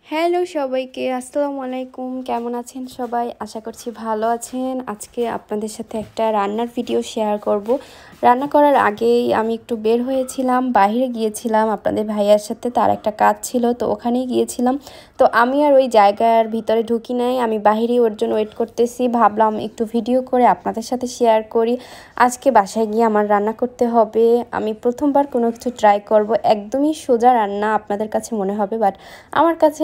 Hello সবাইকে, আসসালামু আলাইকুম। কেমন আছেন সবাই? আশা করছি ভালো আছেন। আজকে আপনাদের সাথে একটা রান্নার ভিডিও শেয়ার করব। রান্না করার আগেই আমি একটু বের হয়েছিলাম, বাইরে গিয়েছিলাম আপনাদের ভাইয়ার সাথে, তার একটা কাজ ছিল, তো ওখানেই গিয়েছিলাম। তো আমি আর ওই জায়গার ভিতরে ঢুকি নাই, আমি বাহিরেই ওর জন্য ওয়েট করতেছি। ভাবলাম একটু ভিডিও করে আপনাদের সাথে শেয়ার করি। আজকে বাসায় গিয়ে আমার রান্না করতে হবে। আমি প্রথমবার কোনো কিছু ট্রাই করব। একদমই সোজা রান্না আপনাদের কাছে মনে হবে, বাট আমার কাছে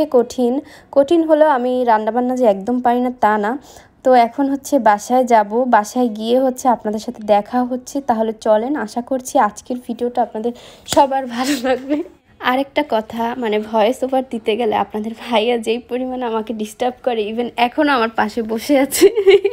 কঠিন হলেও আমি রান্নাবান্না যে একদম পারি না তা না। তো এখন হচ্ছে বাসায় যাব, বাসায় গিয়ে হচ্ছে আপনাদের সাথে দেখা হচ্ছে। তাহলে চলেন, আশা করছি আজকের ভিডিওটা আপনাদের সবার ভালো লাগবে। আরেকটা কথা, মানে ভয়েস ওভার দিতে গেলে আপনাদের ভাইয়া যেই পরিমাণে আমাকে ডিস্টার্ব করে, ইভেন এখনও আমার পাশে বসে আছে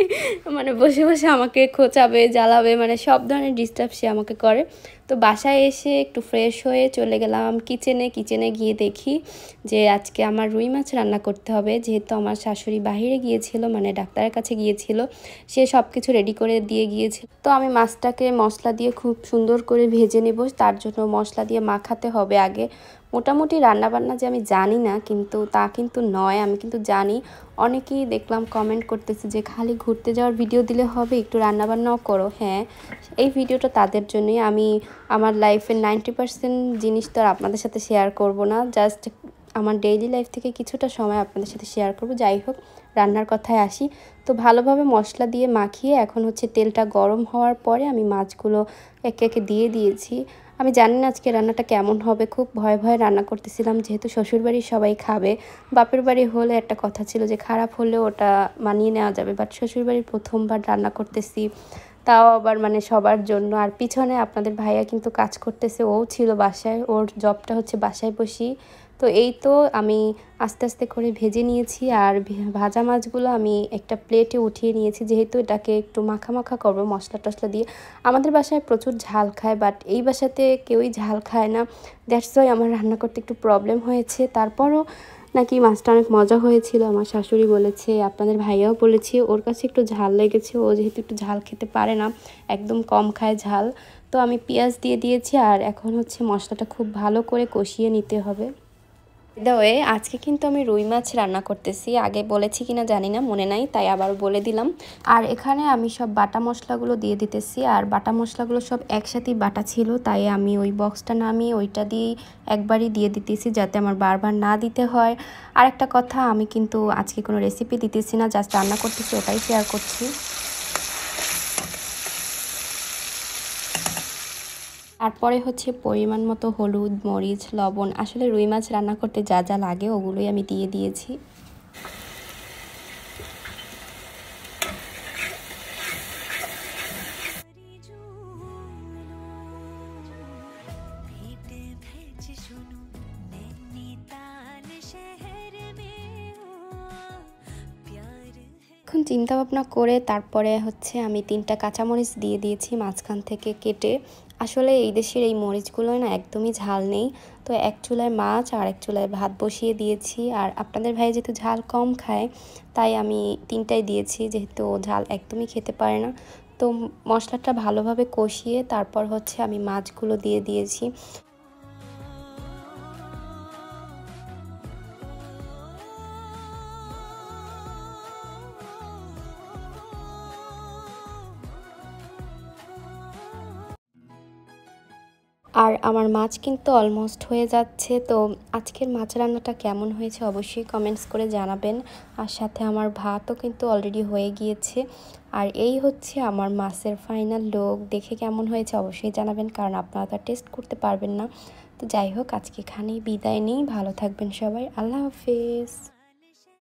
মানে বসে বসে আমাকে খোঁচাবে, জ্বালাবে, মানে সব ধরনের ডিস্টার্ব সে আমাকে করে। তো বাসায় এসে একটু ফ্রেশ হয়ে চলে গেলাম কিচেনে গিয়ে দেখি যে আজকে আমার রুই মাছ রান্না করতে হবে। যেহেতু আমার শাশুড়ি বাহিরে গিয়েছিল, মানে ডাক্তারের কাছে গিয়েছিল, সে সব কিছু রেডি করে দিয়ে গিয়েছিল। তো আমি মাছটাকে মশলা দিয়ে খুব সুন্দর করে ভেজে নেব। তার জন্য মশলা দিয়ে মাখাতে হবে আগে। মোটামুটি রান্নাবান্না যে আমি জানি না, কিন্তু তা কিন্তু নয়, আমি কিন্তু জানি। অনেকেই দেখলাম কমেন্ট করতেছে যে খালি ঘুরতে যাওয়ার ভিডিও দিলে হবে, একটু রান্নাবান্নাও করো। হ্যাঁ, এই ভিডিওটা তাদের জন্যই। আমি আমার লাইফের 90% জিনিস তো আর আপনাদের সাথে শেয়ার করব না, জাস্ট আমার ডেইলি লাইফ থেকে কিছুটা সময় আপনাদের সাথে শেয়ার করব। যাই হোক, রান্নার কথায় আসি। তো ভালোভাবে মশলা দিয়ে মাখিয়ে এখন হচ্ছে তেলটা গরম হওয়ার পরে আমি মাছগুলো একে একে দিয়ে দিয়েছি। আমি জানি না আজকে রান্নাটা কেমন হবে, খুব ভয়ে ভয়ে রান্না করতেছিলাম, যেহেতু শ্বশুরবাড়ির সবাই খাবে। বাপের বাড়ি হলে একটা কথা ছিল যে খারাপ হলেও ওটা মানিয়ে নেওয়া যাবে, বাট শ্বশুরবাড়ির প্রথমবার রান্না করতেছি, তাও আবার মানে সবার জন্য। আর পিছনে আপনাদের ভাইয়া কিন্তু কাজ করতেছে, ও ছিল বাসায়, ওর জবটা হচ্ছে বাসায় বসি। তো এই তো আমি আস্তে আস্তে করে ভেজে নিয়েছি, আর ভাজা মাছগুলো আমি একটা প্লেটে উঠিয়ে নিয়েছি, যেহেতু এটাকে একটু মাখা মাখা করবো মশলা টশলা দিয়ে। আমাদের বাসায় প্রচুর ঝাল খায়, বাট এই বাসাতে কেউই ঝাল খায় না। দ্যাটস ওয়াই আমার রান্না করতে একটু প্রবলেম হয়েছে। তারপরও নাকি মাছটা অনেক মজা হয়েছিল, আমার শাশুড়ি বলেছে, আপনাদের ভাইয়াও বলেছে ওর কাছে একটু ঝাল লেগেছে। ও যেহেতু একটু ঝাল খেতে পারে না, একদম কম খায় ঝাল। তো আমি পেঁয়াজ দিয়ে দিয়েছি, আর এখন হচ্ছে মশলাটা খুব ভালো করে কষিয়ে নিতে হবে। ওয়ে আজকে কিন্তু আমি রুই মাছ রান্না করতেছি, আগে বলেছি কিনা জানি না, মনে নাই, তাই আবার বলে দিলাম। আর এখানে আমি সব বাটা মশলাগুলো দিয়ে দিতেছি, আর বাটা মশলাগুলো সব একসাথেই বাটা ছিল, তাই আমি ওই বক্সটা নামিয়ে ওইটা দিয়েই একবারই দিয়ে দিতেছি, যাতে আমার বারবার না দিতে হয়। আর একটা কথা, আমি কিন্তু আজকে কোনো রেসিপি দিতেছি না, জাস্ট রান্না করতেছি, ওটাই শেয়ার করছি। তারপরে হচ্ছে পরিমাণ মতো হলুদ, মরিচ, লবণ, আসলে রুই মাছ রান্না করতে যা যা লাগে ওগুলোই আমি দিয়ে দিয়েছি। এখন চিন্তা ভাবনা করে তারপরে হচ্ছে আমি 3টা কাঁচামরিচ দিয়ে দিয়েছি মাঝখান থেকে কেটে। আসলে এই দেশের এই মরিচগুলো না একদমই ঝাল নেই। তো এক চুলায় মাছ আর এক চুলায় ভাত বসিয়ে দিয়েছি। আর আপনাদের ভাই যেহেতু ঝাল কম খায়, তাই আমি 3টাই দিয়েছি, যেহেতু ঝাল একদমই খেতে পারে না। তো মশলাটা ভালোভাবে কষিয়ে তারপর হচ্ছে আমি মাছগুলো দিয়ে দিয়েছি। আর আমার মাছ কিন্তু অলমোস্ট হয়ে যাচ্ছে। তো আজকের মাছ রান্নাটা কেমন হয়েছে অবশ্যই কমেন্টস করে জানাবেন। আর সাথে আমার ভাতও কিন্তু অলরেডি হয়ে গিয়েছে। আর এই হচ্ছে আমার মাছের ফাইনাল লুক। দেখে কেমন হয়েছে অবশ্যই জানাবেন, কারণ আপনারা তো টেস্ট করতে পারবেন না। তো যাই হোক, আজকে এখানেই বিদায় নিই। ভালো থাকবেন সবাই, আল্লাহ হাফেজ।